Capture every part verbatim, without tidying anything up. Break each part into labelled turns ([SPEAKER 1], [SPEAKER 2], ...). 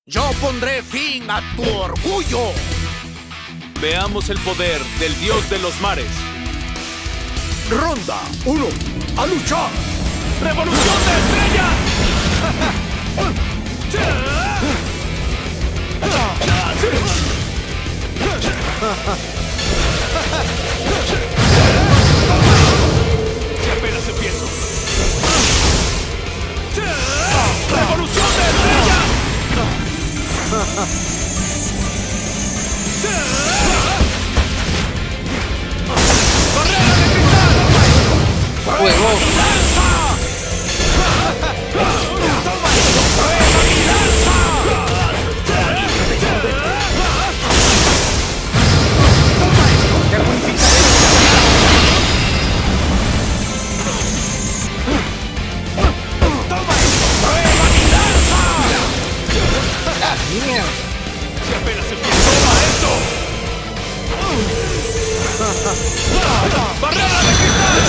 [SPEAKER 1] Yo pondré fin a tu orgullo.
[SPEAKER 2] Veamos el poder del dios de los mares.
[SPEAKER 1] Ronda uno. ¡A luchar!
[SPEAKER 2] ¡Revolución de estrellas! Si apenas empiezo. ¡Revolución de estrellas! ¡Barrera de cristal!
[SPEAKER 3] ¡Fuego!
[SPEAKER 2] Si apenas empieza esto. ¡Barrera de cristal!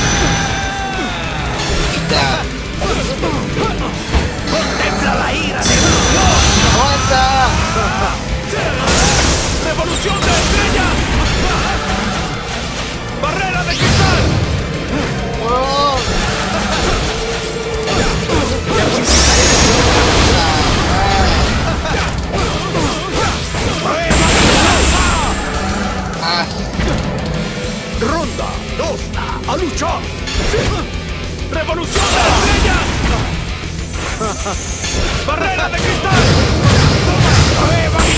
[SPEAKER 1] ¡Contempla la ira de Dios!
[SPEAKER 3] ¡Aguanta!
[SPEAKER 2] ¡Revolución de estrellas! ¡Barrera de cristal!
[SPEAKER 3] ¡Oh! Ah.
[SPEAKER 1] Ronda dos. ¡A luchar!
[SPEAKER 2] ¡Revolución de estrellas! ¡Barrera de cristal! ¡Prueba mi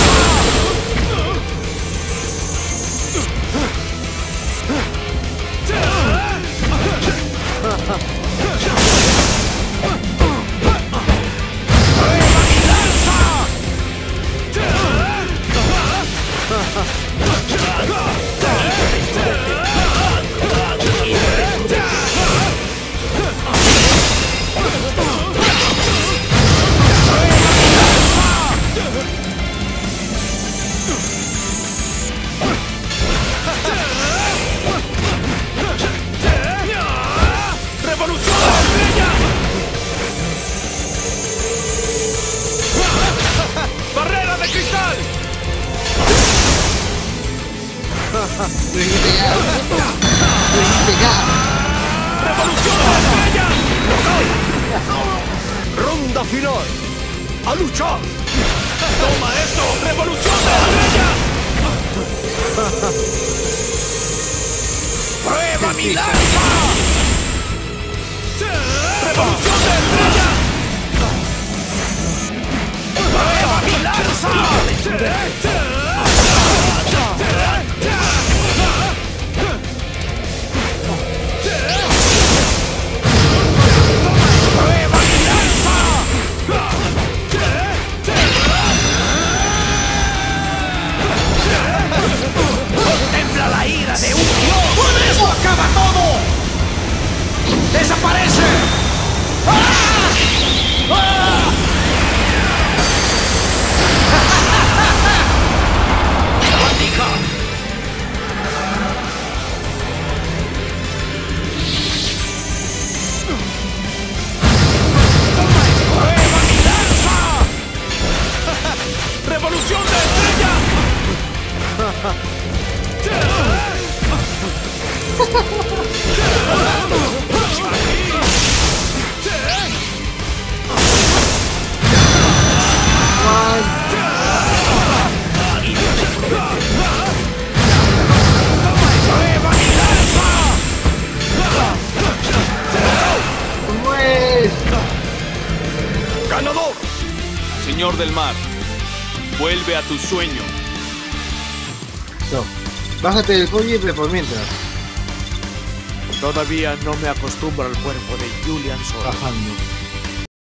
[SPEAKER 2] ¡Barrera de cristal!
[SPEAKER 3] ¡Lo dijiste ya! ¡Lo dijiste ya!
[SPEAKER 2] ¡Revolución de estrellas!
[SPEAKER 1] Ronda final. ¡A luchar!
[SPEAKER 2] ¡Toma esto! ¡Revolución de estrellas!
[SPEAKER 1] ¡Prueba mi lanza!
[SPEAKER 2] ¡Revolución de estrellas!
[SPEAKER 1] ¡Prueba mi lanza! ¡Prueba mi lanza! ¡Contempla la ira de un dios! ¡Con eso acaba todo! ¡Desaparece! ¡Ah! ¡Ah! ¡Bandija! ¡Prueba mi lanza!
[SPEAKER 2] ¡Revolución de estrellas!
[SPEAKER 1] ¡Prueba mi lanza!
[SPEAKER 3] ¡Pues!
[SPEAKER 1] ¡Ganador!
[SPEAKER 2] Señor del mar, vuelve a tu sueño.
[SPEAKER 3] No. Bájate del coche por mientras.
[SPEAKER 1] Todavía no me acostumbro al cuerpo de Julian Sol.
[SPEAKER 3] Bajando.